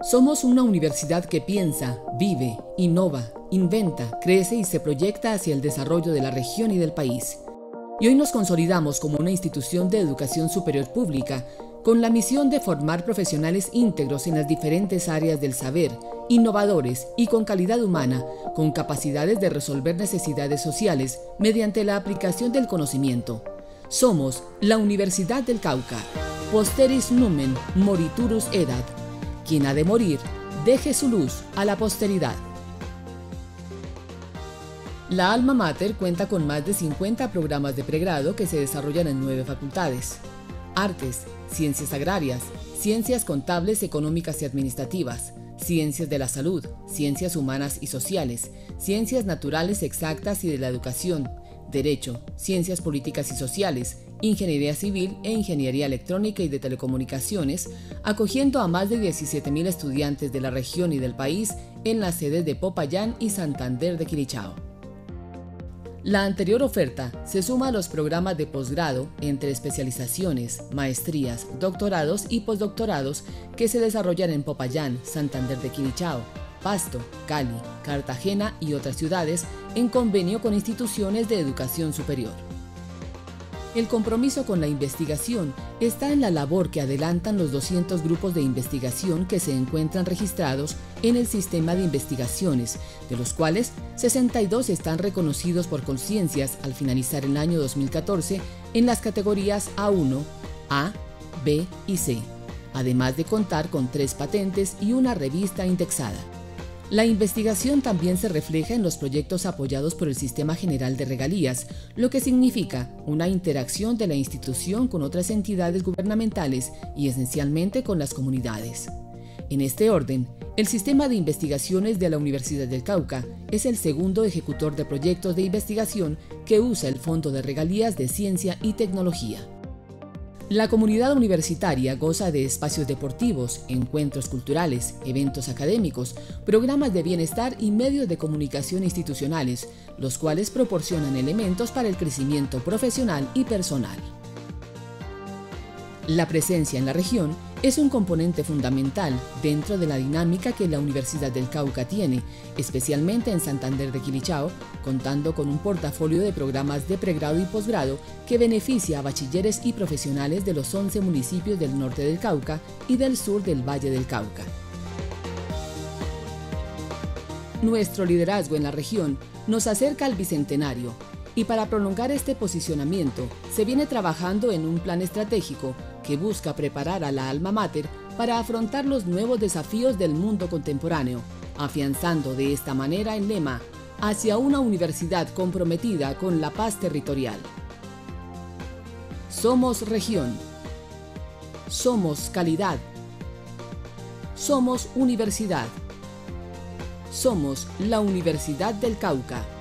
Somos una universidad que piensa, vive, innova, inventa, crece y se proyecta hacia el desarrollo de la región y del país. Y hoy nos consolidamos como una institución de educación superior pública con la misión de formar profesionales íntegros en las diferentes áreas del saber, innovadores y con calidad humana, con capacidades de resolver necesidades sociales mediante la aplicación del conocimiento. Somos la Universidad del Cauca. Posteris numen moriturus edat. Quien ha de morir, deje su luz a la posteridad. La Alma Mater cuenta con más de 50 programas de pregrado que se desarrollan en 9 facultades: Artes, Ciencias Agrarias, Ciencias Contables, Económicas y Administrativas, Ciencias de la Salud, Ciencias Humanas y Sociales, Ciencias Naturales Exactas y de la Educación, Derecho, Ciencias Políticas y Sociales, Ingeniería Civil e Ingeniería Electrónica y de Telecomunicaciones, acogiendo a más de 17.000 estudiantes de la región y del país en las sedes de Popayán y Santander de Quilichao. La anterior oferta se suma a los programas de posgrado entre especializaciones, maestrías, doctorados y postdoctorados que se desarrollan en Popayán, Santander de Quilichao, Pasto, Cali, Cartagena y otras ciudades en convenio con instituciones de educación superior. El compromiso con la investigación está en la labor que adelantan los 200 grupos de investigación que se encuentran registrados en el sistema de investigaciones, de los cuales 62 están reconocidos por Conciencias al finalizar el año 2014 en las categorías A1, A, B y C, además de contar con 3 patentes y una revista indexada. La investigación también se refleja en los proyectos apoyados por el Sistema General de Regalías, lo que significa una interacción de la institución con otras entidades gubernamentales y esencialmente con las comunidades. En este orden, el Sistema de Investigaciones de la Universidad del Cauca es el segundo ejecutor de proyectos de investigación que usa el Fondo de Regalías de Ciencia y Tecnología. La comunidad universitaria goza de espacios deportivos, encuentros culturales, eventos académicos, programas de bienestar y medios de comunicación institucionales, los cuales proporcionan elementos para el crecimiento profesional y personal. La presencia en la región es un componente fundamental dentro de la dinámica que la Universidad del Cauca tiene, especialmente en Santander de Quilichao, contando con un portafolio de programas de pregrado y posgrado que beneficia a bachilleres y profesionales de los 11 municipios del norte del Cauca y del sur del Valle del Cauca. Nuestro liderazgo en la región nos acerca al bicentenario, y para prolongar este posicionamiento se viene trabajando en un plan estratégico que busca preparar a la Alma Mater para afrontar los nuevos desafíos del mundo contemporáneo, afianzando de esta manera el lema hacia una universidad comprometida con la paz territorial. Somos región. Somos calidad. Somos universidad. Somos la Universidad del Cauca.